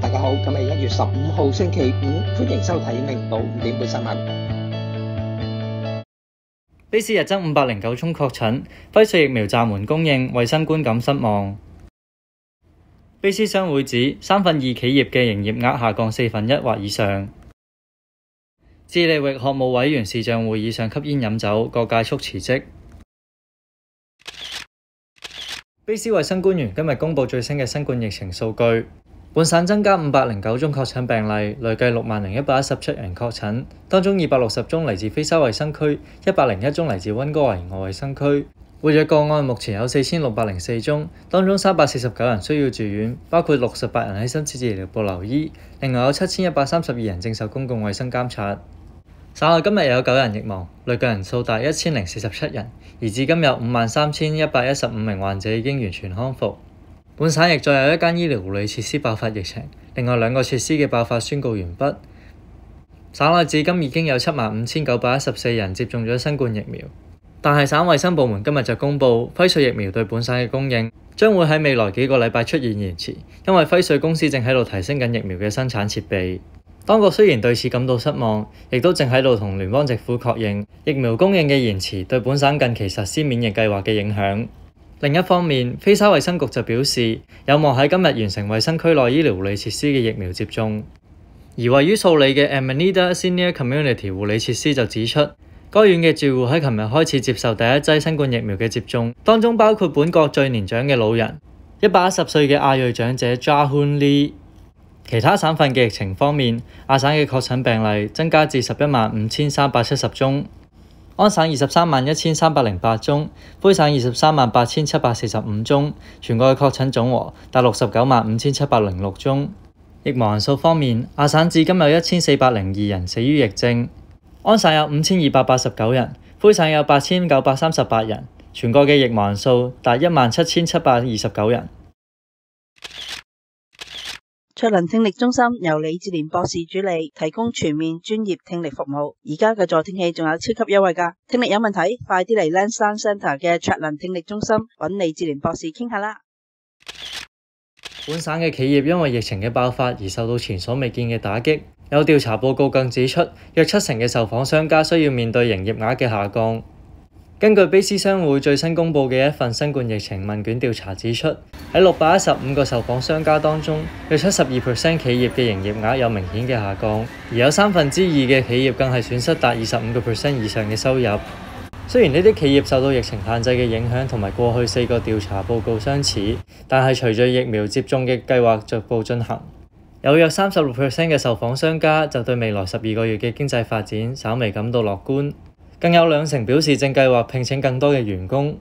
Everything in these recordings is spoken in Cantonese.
大家好，今日1月15號星期五，歡迎收睇明報5點半新聞。 卑斯日增509宗確診，輝瑞疫苗暫緩供應，為新觀感失望。卑斯商會指2/3企業嘅營業額下降1/4或以上。致利域學務委員視像會議上吸煙飲酒，各界速辭職。卑斯衛生官員今日公布最新嘅新冠疫情數據，本省增加509宗確診病例，累計60,117人確診，當中260宗嚟自非州衛生區，101宗嚟自溫哥華沿岸衛生區。活躍個案目前有4,604宗，當中349人需要住院，包括68人喺深切治療部留醫，另外有7,132人正受公共衛生監察。省內今日有9人疫亡，累計人數達1,047人，而至今有53,115名患者已經完全康復。本省亦再有一間醫療護理設施爆發疫情，另外2個設施嘅爆發宣告完畢。省內至今已經有75,914人接種咗新冠疫苗，但係省衛生部門今日就公布，輝瑞疫苗對本省嘅供應將會喺未來幾個禮拜出現延遲，因為輝瑞公司正喺度提升緊疫苗嘅生產設備。當局雖然對此感到失望，亦都正喺度同聯邦政府確認疫苗供應嘅延遲對本省近期實施免疫計劃嘅影響。另一方面，菲沙衛生局就表示有望喺今日完成衛生區內醫療護理設施嘅疫苗接種。而位於素里嘅 Amanita Senior Community 護理設施就指出，該院嘅住戶喺琴日開始接受第一劑新冠疫苗嘅接種，當中包括本國最年長嘅老人110歲嘅亞裔長者 Jahun Lee。其他省份嘅疫情方面，亞省嘅確診病例增加至115,370宗，安省231,308宗，魁省238,745宗，全國嘅確診總和達695,706宗。疫亡人數方面，亞省至今有1,402人死於疫症，安省有5,289人，魁省有8,938人，全國嘅疫亡人數達17,729人。 卓能聽力中心由李志廉博士主理，提供全面專業聽力服務。而家嘅助聽器仲有超級優惠㗎，聽力有問題，快啲嚟 Lansdowne Centre 嘅卓能聽力中心揾李志廉博士傾下啦。 本省嘅企業因為疫情嘅爆發而受到前所未見嘅打擊，有調查報告更指出，約70%嘅受訪商家需要面對營業額嘅下降。根據卑斯商會最新公佈嘅一份新冠疫情問卷調查指出，喺615個受訪商家當中，約72% 企業嘅營業額有明顯嘅下降，而有2/3嘅企業更係損失達25% 以上嘅收入。雖然呢啲企業受到疫情限制嘅影響同埋過去4個調查報告相似，但係隨著疫苗接種嘅計劃逐步進行，有約36% 嘅受訪商家就對未來12個月嘅經濟發展稍微感到樂觀。更有2成表示正計劃聘請更多嘅員工。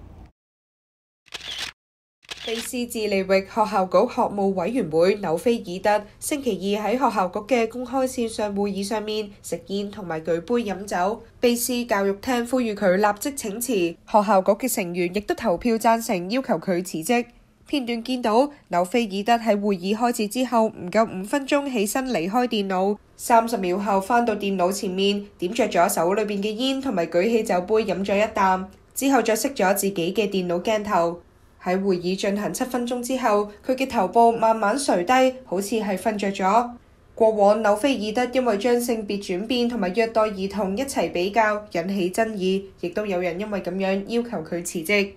卑斯致利域學校局學務委員會紐菲爾德星期二喺學校局嘅公開線上會議上面食煙同埋舉杯飲酒。卑斯教育廳呼籲佢立即請辭，學校局嘅成員亦都投票贊成要求佢辭職。片段見到紐菲爾德喺會議開始之後唔夠5分鐘起身離開電腦，30秒後返到電腦前面點着咗手裏邊嘅煙同埋舉起酒杯飲咗一啖，之後再熄咗自己嘅電腦鏡頭。喺會議進行7分鐘之後，佢嘅頭部慢慢垂低，好似係瞓着咗。過往紐菲爾德因為將性別轉變同埋虐待兒童一齊比較引起爭議，亦都有人因為咁樣要求佢辭職。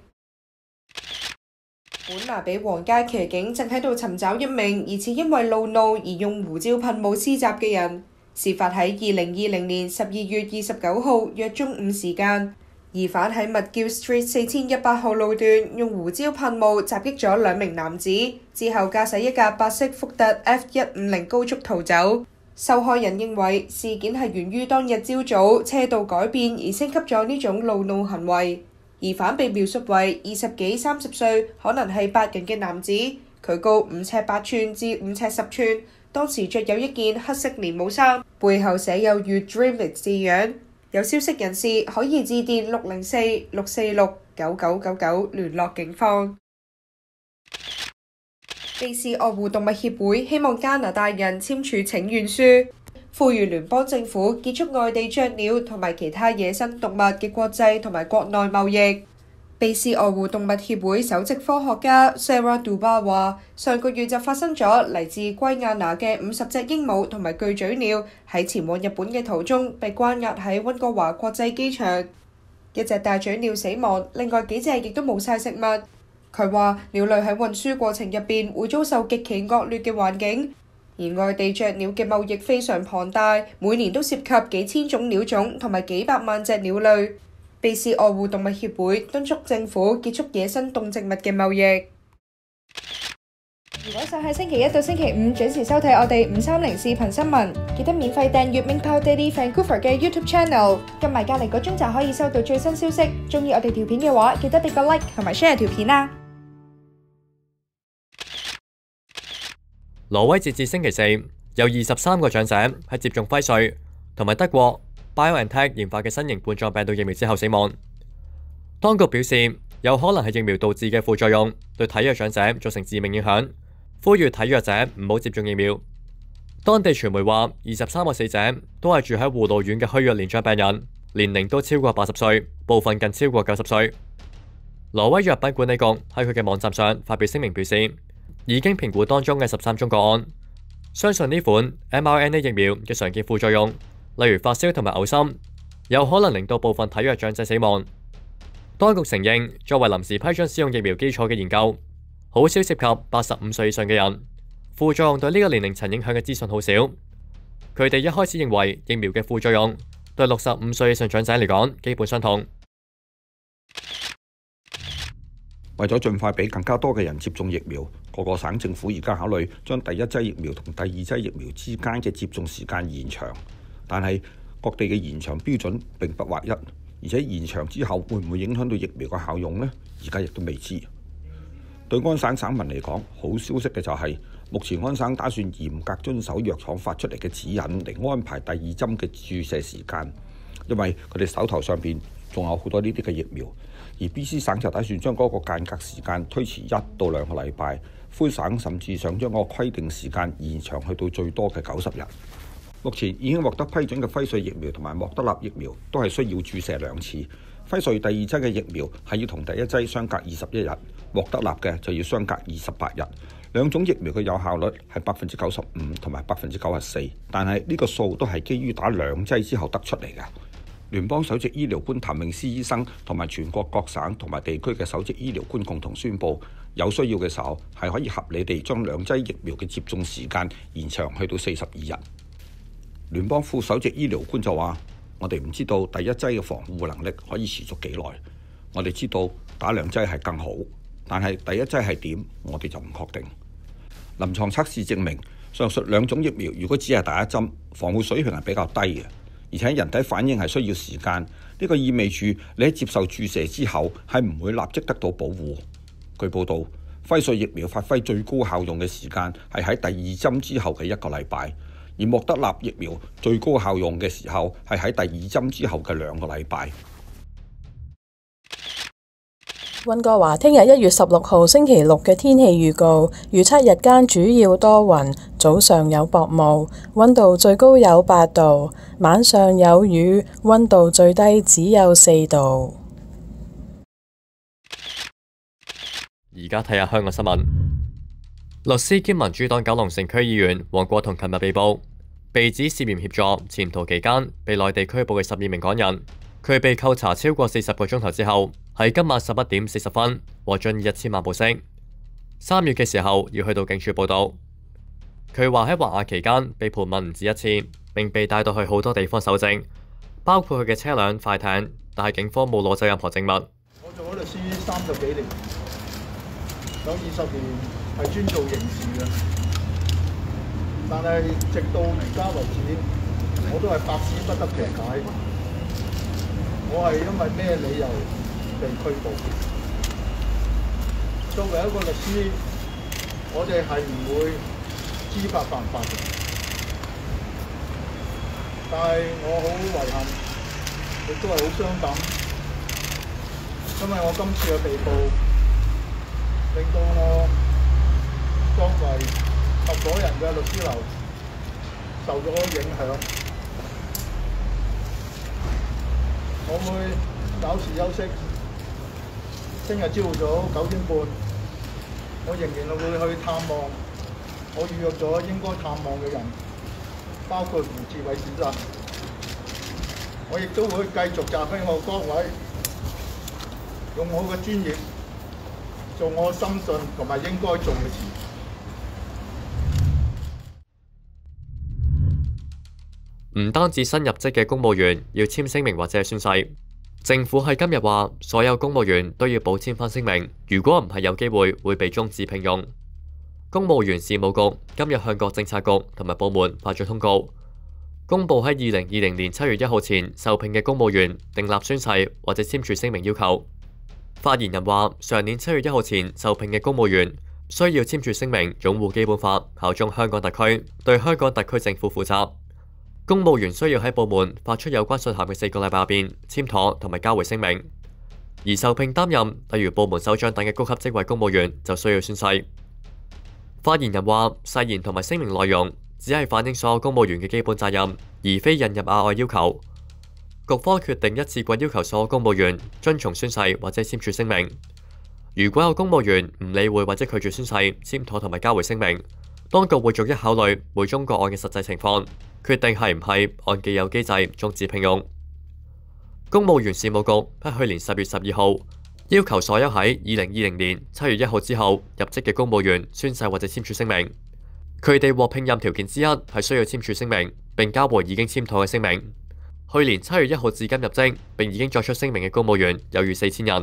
本拿比皇家騎警正喺度尋找一名疑似因為怒怒而用胡椒噴霧施襲嘅人。事發喺2020年12月29號約中午時間，疑犯喺 McGill Street 4100號路段用胡椒噴霧襲擊咗2名男子，之後駕駛一架白色福特 F150 高速逃走。受害人認為事件係源於當日朝早車道改變而升級咗呢種怒怒行為。疑犯被描述為20幾30歲，可能係白人嘅男子，佢高5尺8寸至5尺10寸，當時着有一件黑色連帽衫，背後寫有 You Dream It 字樣。有消息人士可以致電604-646-9999聯絡警方。卑斯愛護動物協會希望加拿大人簽署請願書，呼籲聯邦政府結束外地雀鳥同埋其他野生動物嘅國際同埋國內貿易。 卑斯愛護動物協會首席科學家 Sarah Dubas 話：上個月就發生咗嚟自圭亞那嘅50隻鸚鵡同埋巨嘴鳥喺前往日本嘅途中被關押喺溫哥華國際機場，一隻大嘴鳥死亡，另外幾隻亦都冇晒食物。佢話鳥類喺運輸過程入邊會遭受極其惡劣嘅環境，而外地雀鳥嘅貿易非常龐大，每年都涉及幾千種鳥種同埋幾百萬隻鳥類。卑斯愛護動物協會敦促政府結束野生動植物嘅貿易。如果想喺星期一到星期五準時收睇我哋530視頻新聞，記得免費訂閱 Mingpao Daily Vancouver 嘅 YouTube Channel， 撳埋隔離個鐘就可以收到最新消息。鍾意我哋條片嘅話，記得俾個 like 同埋 share 條片啊！ 挪威截至星期四有23個長者喺接種輝瑞同埋德國 BioNTech 研發嘅新型冠狀病毒疫苗之後死亡。當局表示，有可能係疫苗導致嘅副作用對體弱長者造成致命影響，呼籲體弱者唔好接種疫苗。當地傳媒話，23個死者都係住喺護老院嘅虛弱年長病人，年齡都超過80歲，部分近超過90歲。挪威藥品管理局喺佢嘅網站上發表聲明表示，已經評估當中嘅13宗個案，相信呢款 mRNA 疫苗嘅常見副作用，例如發燒同埋嘔心，有可能令到部分體弱長者死亡。當局承認，作為臨時批准使用疫苗基礎嘅研究，好少涉及85歲以上嘅人，副作用對呢個年齡層影響嘅資訊好少。佢哋一開始認為疫苗嘅副作用對65歲以上長者嚟講基本相同。 為咗盡快俾更加多嘅人接種疫苗，各個省政府而家考慮將第一劑疫苗同第二劑疫苗之間嘅接種時間延長，但係各地嘅延長標準並不劃一，而且延長之後會唔會影響到疫苗嘅效用呢？而家亦都未知。對安省省民嚟講，好消息嘅就係，目前安省打算嚴格遵守藥廠發出嚟嘅指引嚟安排第二針嘅注射時間，因為佢哋手頭上邊仲有好多呢啲嘅疫苗。而 BC 省就打算將嗰個間隔時間推遲1到2個禮拜，魁省甚至想將嗰個規定時間延長去到最多嘅90日。目前已經獲得批准嘅輝瑞疫苗同埋莫德納疫苗都係需要注射2次。輝瑞第二劑嘅疫苗係要同第一劑相隔21日，莫德納嘅就要相隔28日。兩種疫苗嘅有效率係95%同埋94%，但係呢個數都係基於打2劑之後得出嚟嘅。聯邦首席醫療官譚詠詩醫生同埋全國各省同埋地區嘅首席醫療官共同宣布，有需要嘅時候係可以合理地將2劑疫苗嘅接種時間延長去到42日。聯邦副首席醫療官就話：我哋唔知道第一劑嘅防護能力可以持續幾耐，我哋知道打2劑係更好，但係第一劑係點，我哋就唔確定。臨床測試證明，上述2種疫苗如果只係打1針，防護水平係比較低嘅。而且人體反應係需要時間，呢個意味住你喺接受注射之後係唔會立即得到保護。據報道，輝瑞疫苗發揮最高效用嘅時間係喺第2針之後嘅1個禮拜，而莫德納疫苗最高效用嘅時候係喺第2針之後嘅2個禮拜。 溫哥華聽日1月16號星期六嘅天氣預告，預測日間主要多雲，早上有薄霧，溫度最高有8度，晚上有雨，溫度最低只有4度。 而家睇下香港新聞，律師兼民主黨九龍城區議員黃國同琴日被捕，被指涉嫌協助潛逃期間被內地拘捕嘅12名港人。佢被扣查超過40個鐘頭之後，喺今晚11點40分獲准以1000萬保釋。3月嘅時候要去到警署報到。佢話喺還押期間被盤問唔止1次，並被帶到去好多地方搜證，包括佢嘅車輛、快艇，但係警方冇攞走任何證物。 我做咗律師30幾年，有20年係專做刑事嘅，但係直到而家為止，我都係百思不得其解。我係因為咩理由被拘捕？作為一個律師，我哋係唔會知法犯法嘅。但係我好遺憾，亦都係好傷感，因為我今次嘅被捕，令到我作為合夥人嘅律師樓受咗影響。我會稍事休息， 聽日朝早9點半，我仍然會去探望我預約咗應該探望嘅人，包括胡志偉先生。我亦都會繼續站喺我崗位，用我嘅專業做我深信同埋應該做嘅事。 唔單止新入職嘅公務員要簽聲明或者係宣誓，政府喺今日話所有公務員都要補簽返聲明，如果唔係有機會會被終止聘用。公務員事務局今日向各政策局同埋部門發咗通告，公佈喺2020年7月1號前受聘嘅公務員訂立宣誓或者簽署聲明要求。發言人話：上年7月1號前受聘嘅公務員需要簽署聲明，擁護基本法，效忠香港特區，對香港特區政府負責。公務員需要喺部門發出有關信函嘅4個禮拜入邊簽妥同埋交回聲明。而受聘擔任例如部門首長等嘅高級職位公務員就需要宣誓。發言人話：誓言同埋聲明內容只係反映所有公務員嘅基本責任，而非引入額外要求。局方決定一次過要求所有公務員遵從宣誓或者簽署聲明。如果有公務員唔理會或者拒絕宣誓、簽妥同埋交回聲明，當局會逐一考慮每宗個案嘅實際情況，決定係唔係按既有機制終止聘用。公務員事務局喺去年10月12號要求所有喺2020年7月1號之後入職嘅公務員宣誓或者簽署聲明。佢哋獲聘任條件之一係需要簽署聲明並交回已經簽妥嘅聲明。去年7月1號至今入職並已經作出聲明嘅公務員有逾4000人。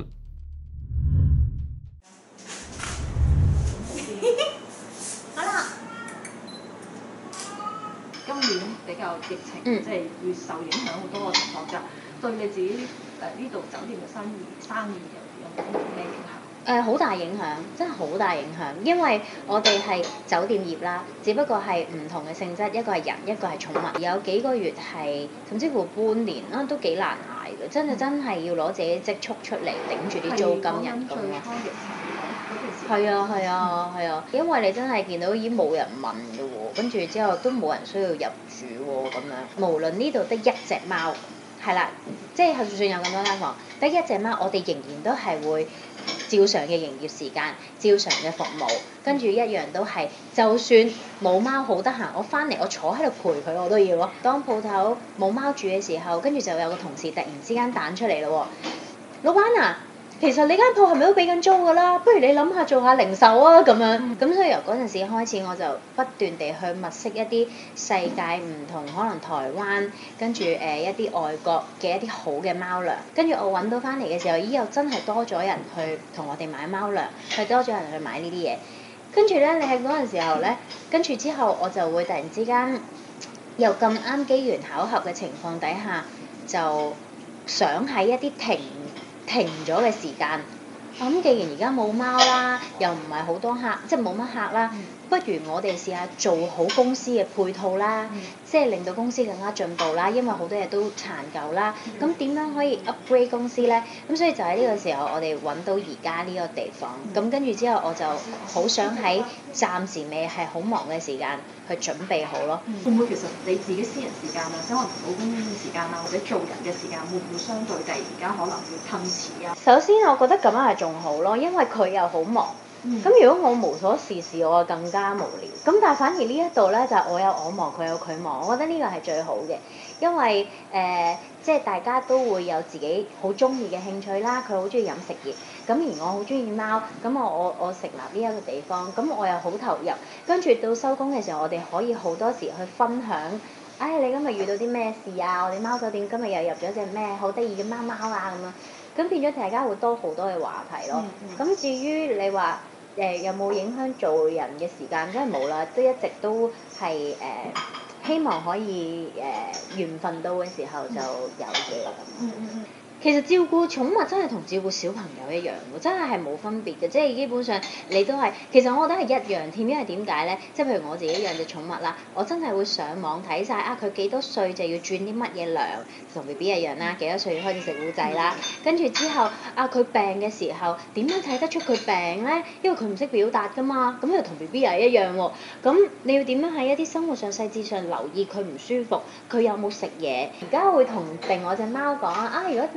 比較疫情，即係會受影響好多個情況，就對你自己呢度酒店嘅生意有冇咩影響？ 好大影響，真係好大影響，因為我哋係酒店業啦，只不過係唔同嘅性質，一個係人，一個係寵物。有幾個月係甚至乎半年啦，都幾難捱嘅，真係要攞自己積蓄出嚟頂住啲租金人工咯。係啊，因為你真係見到已經冇人問嘅喎，跟住之後都冇人需要入住喎咁樣。無論呢度得一隻貓，係啦，即係就算有咁多間房，得一隻貓，我哋仍然都係會照常嘅營業時間，照常嘅服務，跟住一樣都係，就算冇貓好得閒，我翻嚟我坐喺度陪佢我都要咯。當鋪頭冇貓住嘅時候，跟住就有個同事突然之間彈出嚟咯喎，老闆啊！其實你間鋪係咪都俾緊租㗎啦？不如你諗下做下零售啊咁樣。咁所以由嗰陣時開始，我就不斷地去物色一啲世界唔同，可能台灣，跟住一啲外國嘅一啲好嘅貓糧。跟住我揾到翻嚟嘅時候，又真係多咗人去同我哋買貓糧，係多咗人去買呢啲嘢。跟住咧，你喺嗰陣時候咧，跟住之後我就會突然之間又咁啱機緣巧合嘅情況底下，就想喺一啲停咗嘅時間，咁既然而家冇貓啦，又唔係好多客，即係冇乜客啦，不如我哋試下做好公司嘅配套啦，即係令到公司更加進步啦，因為好多嘢都殘舊啦。咁點樣可以 upgrade 公司咧？咁所以就喺呢個時候，我哋揾到而家呢個地方。咁跟住之後，我就好想喺暫時未係好忙嘅時間去準備好咯。 會唔會其實你自己私人時間啊，即係可能同老公嘅時間啊，或者做人嘅時間，會唔會相對地而家可能要吞遲啊？ 首先，我覺得咁樣係仲好咯，因為佢又好忙。咁如果我無所事事，我就更加無聊。咁但係反而呢一度咧，就我有我忙，佢有佢忙，我覺得呢個係最好嘅，因為即係大家都會有自己好中意嘅興趣啦。佢好中意飲食業，咁而我好中意貓，咁我成立呢一個地方，咁我又好投入。跟住到收工嘅時候，我哋可以好多時去分享。你今日遇到啲咩事啊？我哋貓酒店今日又入咗隻咩好得意嘅貓貓啊咁樣，咁變咗大家會多好多嘅話題咯。咁至於你話有冇影響做人嘅時間，梗係冇啦，都一直都係希望可以緣分到嘅時候就有嘅咁。其實照顧寵物真係同照顧小朋友一樣喎，真係冇分別嘅，即係基本上你都係，其實我覺得係一樣添，因為點解咧？即係譬如我自己養隻寵物啦，我真係會上網睇晒佢幾多歲就要轉啲乜嘢糧，同 BB 一樣啦，幾多歲要開始食糊仔啦，跟住之後佢病嘅時候點樣睇得出佢病咧？因為佢唔識表達㗎嘛，咁又同 BB 又一樣喎，咁你要點樣喺一啲生活上細節上留意佢唔舒服，佢有冇食嘢？而家會定我隻貓講如果你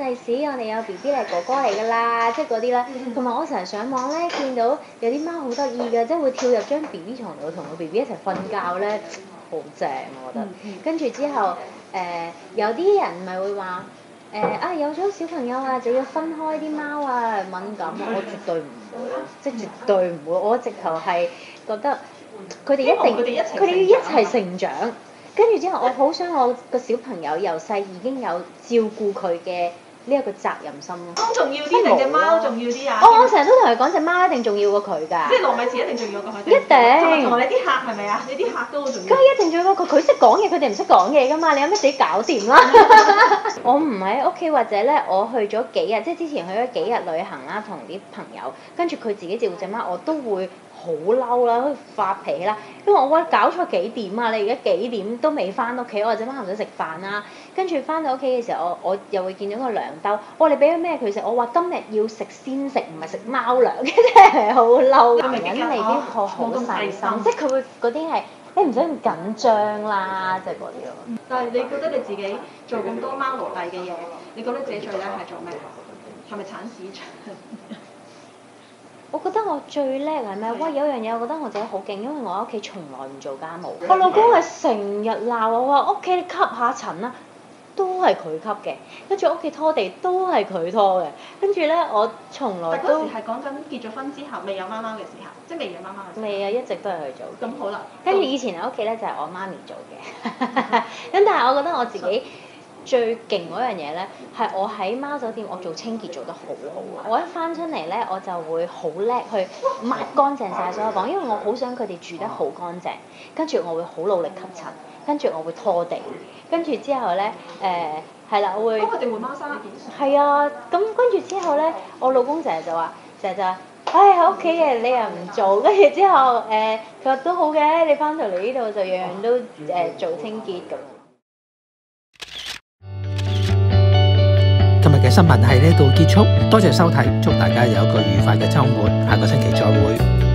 第時我哋有 B B 係哥哥嚟㗎啦，即係嗰啲咧。同埋我成日上網咧見到有啲貓好得意嘅，即係會跳入張 B B 床度同個 B B 一齊瞓覺咧，好正我覺得。跟住之後有啲人咪會話有咗小朋友啊就要分開啲貓啊敏感，我絕對唔會，即係絕對唔會。我直頭係覺得佢哋佢哋要一齊成長。跟住之後，我好想我個小朋友由細已經有照顧佢嘅呢一個責任心咯。 貓重要啲定隻貓重要啲啊？ 我成日都同佢講隻貓一定重要過佢㗎。 即係糯米糍一定重要過佢。 一定。 同埋你啲客係咪啊？你啲客都好重要。 梗係一定重要過佢，佢識講嘢，佢哋唔識講嘢㗎嘛。你有咩自己搞掂啦？我唔喺屋企或者咧，我去咗幾日，即係之前去咗幾日旅行啦，同啲朋友，跟住佢自己照顧隻貓，我都會好嬲啦，好似發脾氣啦，因為我覺得搞錯幾點啊！你而家幾點都未翻屋企，我隻貓唔使食飯啦。跟住翻到屋企嘅時候，我又會見到個糧兜，我話你俾咗咩佢食？我話今日要食鮮食，唔係食貓糧，真係好嬲。男人未必好細心，即係佢會嗰啲係你唔使咁緊張啦，即係嗰啲咯。 但係你覺得你自己做咁多貓奴隸嘅嘢，你覺得自己最叻係做咩？係咪鏟市場？ 我覺得我最叻係咩？哇！有樣嘢我覺得我自己好勁，因為我喺屋企從來唔做家務。我老公係成日鬧我話屋企你吸下塵啦，都係佢吸嘅。跟住屋企拖地都係佢拖嘅。跟住咧，我從來都。 但嗰時係講緊結咗婚之後，未有貓貓嘅時候，即係未養貓貓嘅時候。 未啊，一直都係佢做。 咁好啦。 跟住以前喺屋企咧就係我媽咪做嘅。咁但係我覺得我自己最勁嗰樣嘢咧，係我喺貓酒店我做清潔做得好好啊！我一翻出嚟咧，我就會好叻去抹乾淨晒所有房，因為我好想佢哋住得好乾淨。跟住我會好努力吸塵，跟住我會拖地，跟住之後咧係啦，我會。 佢哋換貓砂。 係啊，咁跟住之後咧，我老公成日就話，唉喺屋企嘅你又唔做，跟住之後佢話都好嘅，你翻到嚟呢度就樣樣都做清潔咁。 今日嘅新聞喺呢度結束，多謝收睇，祝大家有一個愉快嘅週末，下個星期再會。